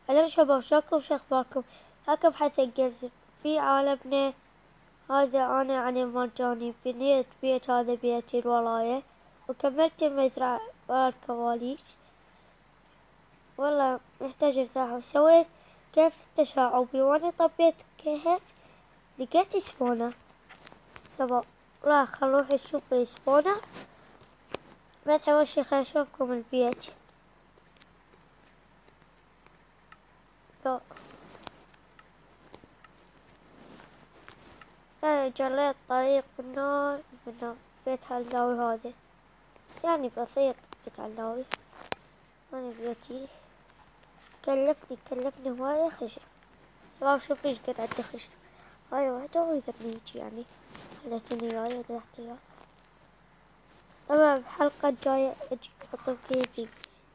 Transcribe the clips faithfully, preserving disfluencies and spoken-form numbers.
هلا شباب، شلونكم؟ شو اخباركم؟ هاكم حنسجل في عالمنا هذا. انا يعني مجاني بنيت بيت، هذا بيتي الولاية، وكملت المزرعة ورا الكواليس. والله محتاج ارتاح. وسويت كيف تشعبي وانا طبيت كهف لقيت سبونة. شباب راح نروح نشوف السبونة، بس اول شي خليني اشوفكم البيت. يعني جريت طريق من من بيت علاوي هذا، يعني بسيط. بيت علاوي أنا بيتي كلفني كلفني هواية خشب. شباب شوف ايش قد عندي خشب. هاي واحدة وإذا بنيجي يعني خليتني وياي الاحتياط. طبعا بحلقة جاية اجي احط كيفي،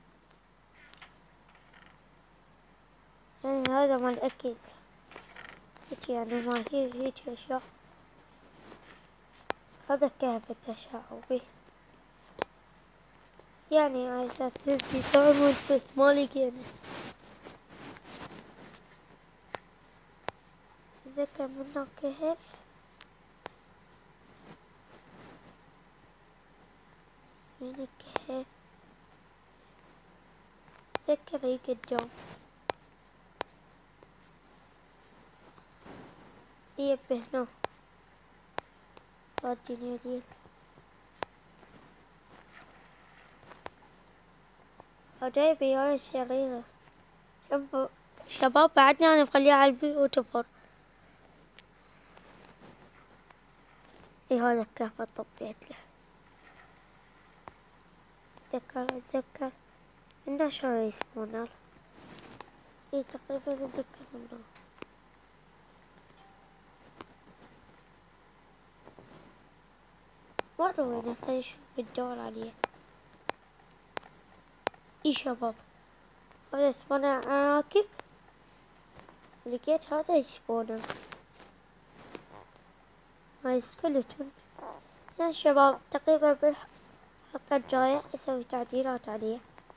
يعني هذا مال أكل هيك، يعني ما هي هيك أشياء. هذا كهف التشعبي، يعني على أساس نبي صامد بس ما لقينا. أتذكر منه كهف، من الكهف أتذكر هيك الجو. يب هنا صادني ليل. وجايب وياي الشريرة. شب شباب بعدني أنا مخليها على البيوتيفول. اي هذا الكهف طبيت له. اتذكر اتذكر انه شلون يسمونه. اي تقريبا اتذكر منه. ما ادري وين، خليني اشوف الدور عليه. اي شباب هذا يسمونه عاكب. لقيت هذا يسمونه هاي سكلتون. يا شباب تقريبا بالحلقة الجاية اسوي تعديلات عليه،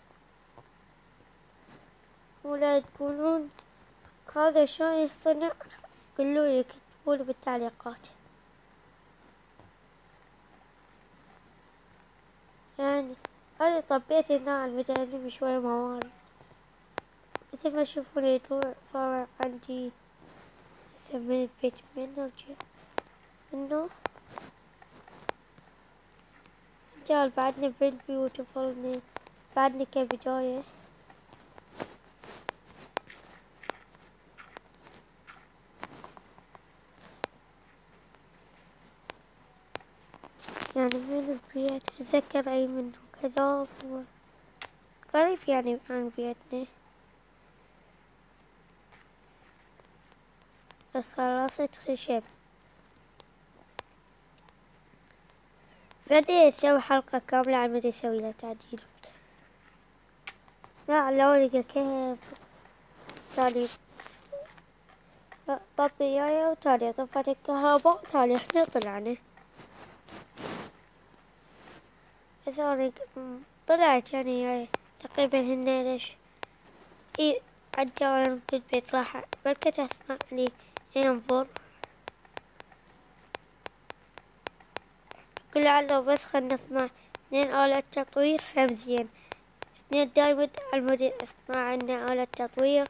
ولا تقولون هذا شلون يصنع قولولي، اكتبولي بالتعليقات. يعني هذا طبيت هنا على المدرسة بشوية موارد، مثل ما تشوفون الضوء صار عندي هسه من البيت. من نرجع منه رجال بعدنا بالبيوتيفول، بعدنا كبداية. يعني من البيت أتذكر أي منه كذا قريب يعني عن بيتنا، بس خلصت خشب. بدي أسوي حلقة كاملة عن بدي أسوي له تعديل. لا لو لقى كيف تالي طبي وياي، وتالي طفت الكهرباء، وتالي احنا طلعنا. ثاني طلعت يعني تقريبا هنا ليش اي عالجارن في البيت راح بركة تسمعني ينظر. كل عله بس خلنا نسمع اثنين آلة تطوير همزين. اثنين دايما المدير اسمع عنا آلة تطوير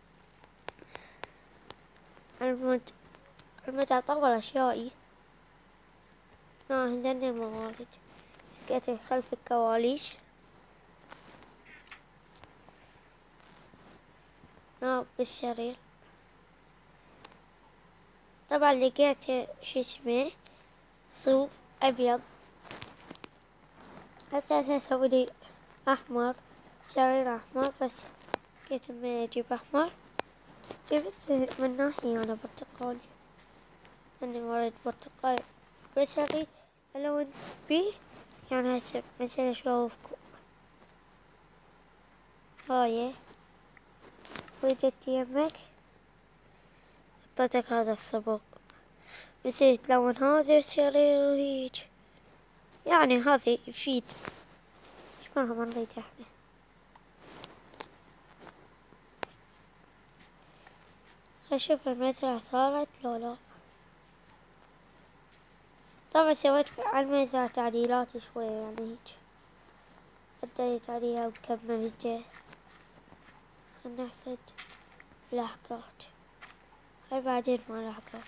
المد المد اطور اشيائي. اه هذن الموارد لقيت خلف الكواليس. اه بالسرير. طبعا لقيت شو اسمه صوف ابيض. هسه اسوي لي احمر، سرير احمر، بس لقيت ما اجيب احمر جبت من ناحية انا برتقالي. اني ورد برتقالي بس اريد الون بيه. يعني هسه مثلا اشوفكم هاي وجدت يمك اعطيتك هذا الصبغ، نسيت لون هذا السرير وهيج. يعني هذا يفيد. شلونها ما نريد احنا. أشوف المزرعة صارت لو لا. طبعا سويت على المزرعة تعديلات شوية يعني هيج، بديت عليها وكملت. نحسد الأحقاد هاي بعدين مع الأحقاد.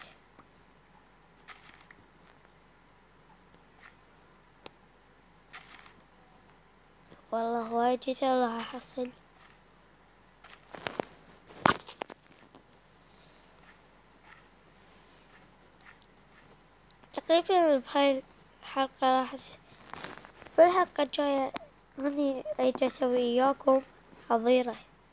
والله وايد جثث راح أحصل. تقريبا بهاي الحلقة راح أس... في الحلقة الجاية أني أريد أسوي إياكم حظيرة.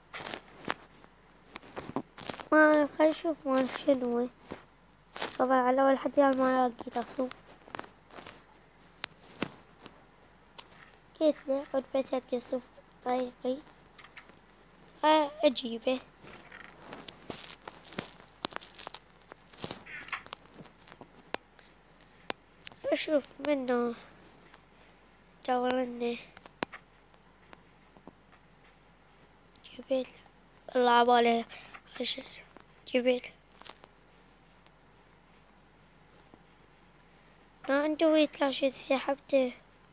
ما خلي نشوف ما شنو. طبعا على أول حديان ما لقيت أصوف، قلت له عد بس ألقى صوف طريقي أجيبه. أشوف منه دورني جبل الله عباله جبل. ما عنده يطلع شي سحبته.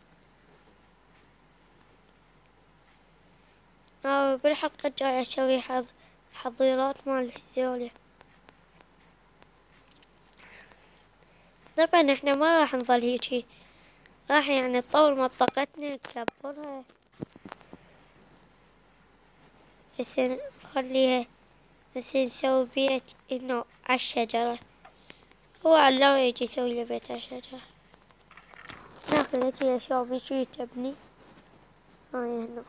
آه بالحلقة الجاية أسوي حظ حظيرات مال هذولي. طبعا احنا ما راح نظل هيجي، راح يعني نطور منطقتنا نكبرها، بس نخليها بس نسوي بيت انه عالشجرة. هو علاوي يجي يسوي لي بيت عالشجرة. ناخذ هيجي الأشياء بيجي تبني. هاي هنا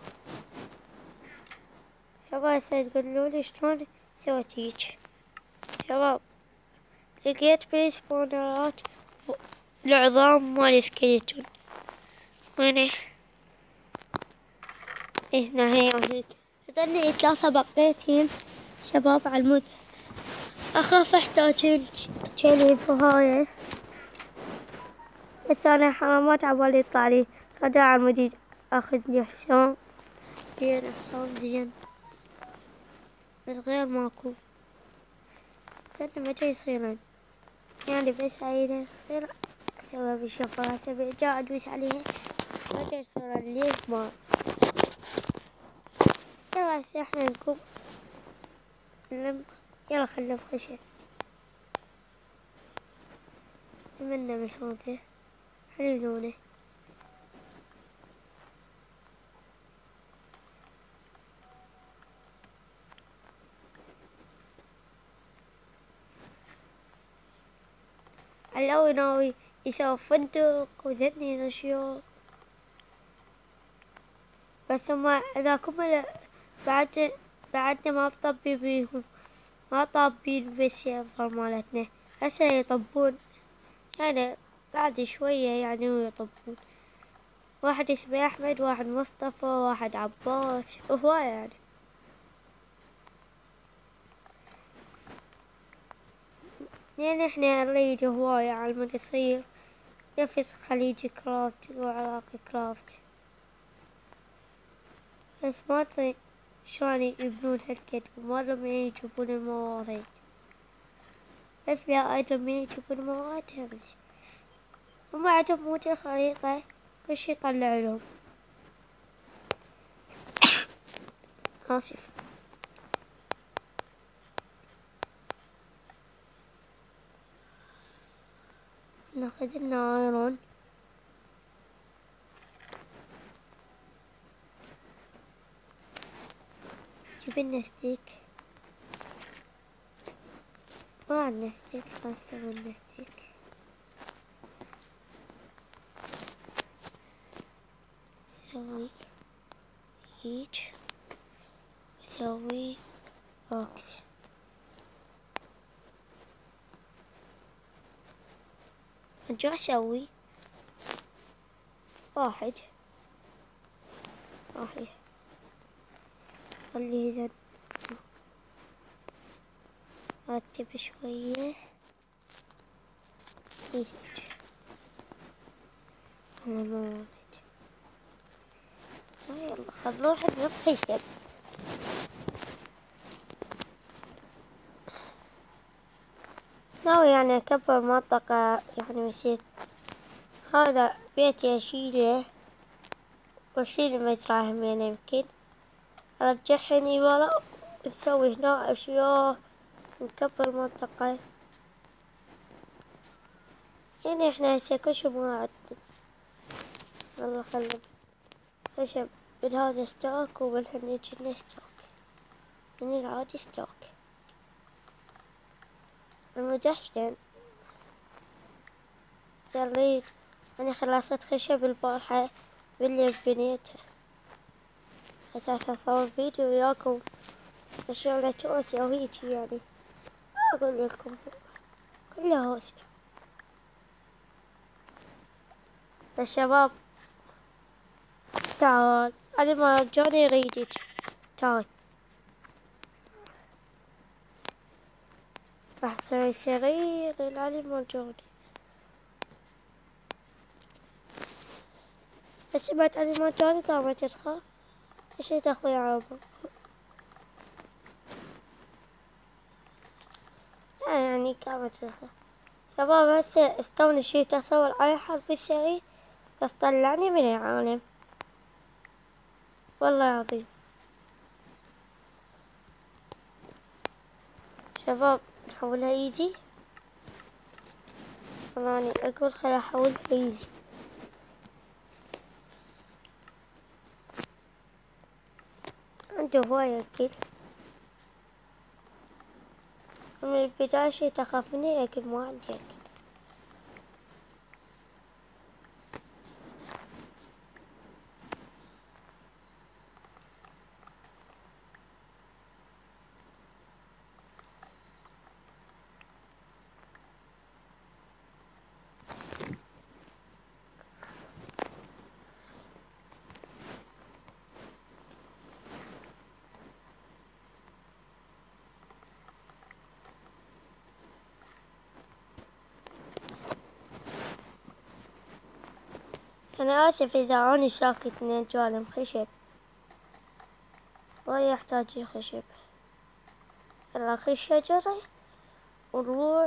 شباب هسه تقولولي شلون سويت هيج. شباب لقيت بالسبونرات العظام مال سكيلتون. وينه؟ هنا هي هيك. ظلني ثلاثة بقيتين شباب على المود. أخاف أحتاجين تشيلي فهاي، بس أنا حرامات عبالي يطلعلي صدى على المديد أخذ لي حسام زين حسام زين، بس غير ماكو. استنى متى يصيرن يعني بس عيدة يصير أسويها بالشفرة. أسوي جاء أدوس عليها متى يصيرن ليش ما. يلا هسه احنا نكب نلم. يلا خلنا بخشب منا من هذا حليلونه. علوي ناوي يسوي فندق وذني الأشياء، بس هما ذاكم بعد بعدنا ما بطبي بيهم، ما طابين بالسيرفر مالتنا. هسه يطبون يعني بعد شوية يعني ويطبون. واحد اسمه أحمد، واحد مصطفى، واحد عباس، وهواية يعني. لأن احنا نريد هواية على المود يصير نفس خليجي كرافت وعراقي كرافت، بس ما أدري شلون يبنون هالكد وما لهم يجيبون الموارد. بس لا أيضا ما يجيبون الموارد همش. هما عندهم مود الخريطة كل شي يطلع لهم. آسف. ناخذ لنا ايرون. جيب لنا ستيك. ما عندنا ستيك، فنسوي لنا ستيك. نسوي هيج نسوي بوكس. ارجع اسوي واحد واحد خلي اذا رتب شوية هيج. انا ما اريد. يلا خذ واحد من الخشب. ناوي يعني أكبر منطقة، يعني مثل هذا بيتي أشيله وأشيل المزرعة يعني يمكن أرجعهني ورا، نسوي هنا أشياء، نكبر منطقة. يعني احنا هسه كل شي ما عندنا. والله خلي خشب من هذا ستوك ومن هني جنا ستوك، من العادي ستوك. المدحشن ذريت أنا خلصت خشب البارحة باللي بنيتها، أساس أصور فيديو وياكم الشغلة توسع وهيجي يعني أقول لكم كلها هوسة. الشباب تعال أنا ما جاني يريدك، تعال راح أسوي سرير للعلي موجود. بس بعد علي ما جاني قامت تخاف، ايش اخوي عمر يعني قامت تخاف. شباب هسه استوني شي تصور على حرب السرير بس طلعني من العالم والله العظيم. شباب نحولها ايزي، والله اني اقول خلي احولها ايزي. عنده هواية اكل من البداية شي تخاف مني لكن ما عندي اكل. أنا آسف إذا أني ساكت من جوانب خشب، وهي يحتاج خشب. يلا خش شجرة ونروح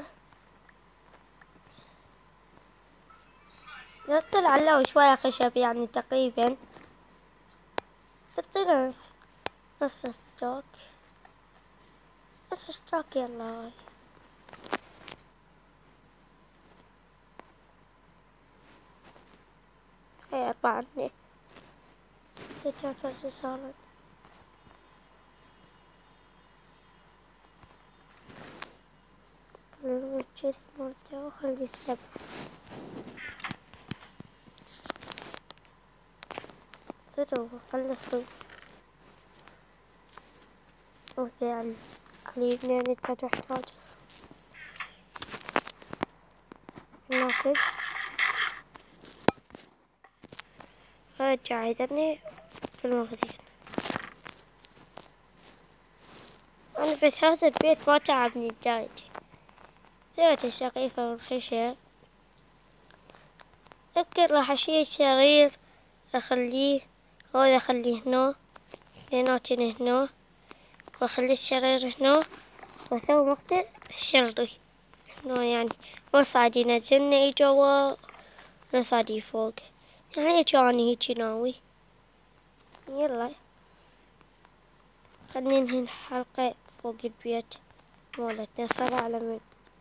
نطلع على شوية خشب يعني تقريبا تصير نص نص ستوك نص ستوك. يلا هاي هاي أربعة جنيه ستة صارت. الجسم مالته وخلي السبع. صدق خلصوا وذي على الاثنين انت تحتاج ناخذ. ارجع يذني في المخزن. انا بس هذا البيت ما تعبني الدرجة. سويت السقيفة والخشب. يمكن راح اشيل السرير اخليه هذا اخليه هنا اثنيناتن هنا، واخلي السرير هنا واسوي مخزن الشرطي هنا يعني وصعد ينزلني جوا نصعد فوق يعني جاني هيجي ناوي. يلا خلينا ننهي الحلقة فوق البيت مالتنا. صار على من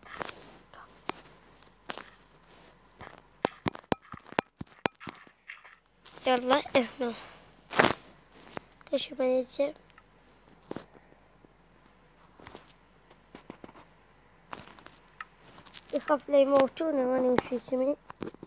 يلا هنا ايش بننزل. يخاف لا يموتونا ماني وش اسمي.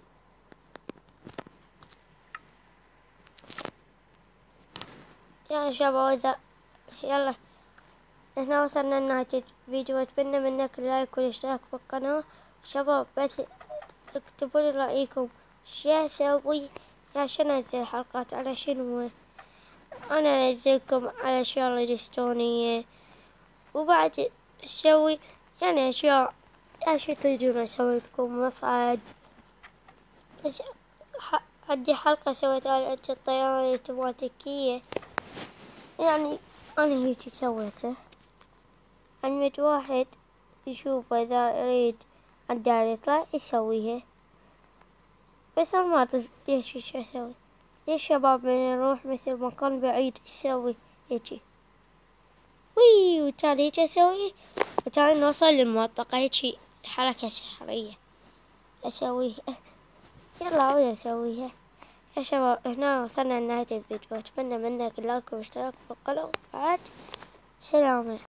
يا شباب إذا يلا هنا وصلنا لنهاية الفيديو، أتمنى منك اللايك والاشتراك بالقناة. شباب بس اكتبوا لي رأيكم شو اسوي عشان انزل حلقات على شنو. انا انزلكم على اشياء ريدستونية وبعد اسوي يعني اشياء شو تريدون اسوي لكم مصعد. بس عندي حلقة سويت على الطيران الأوتوماتيكية يعني انا هيجي سويته. عمد واحد يشوف إذا يريد الدار يطلع يسويها. بس أنا ما أدري ليش إيش أسوي. ليش شباب من يروح مثل مكان بعيد يسوي هيجي وي وتالي هيك أسوي وتالي نوصل للمنطقة هيجي حركة سحرية أسويها. يلا وين أسويها يا شباب. هنا وصلنا لنهاية الفيديو. أتمنى منك اللايك والاشتراك في القناة. بعد سلامة.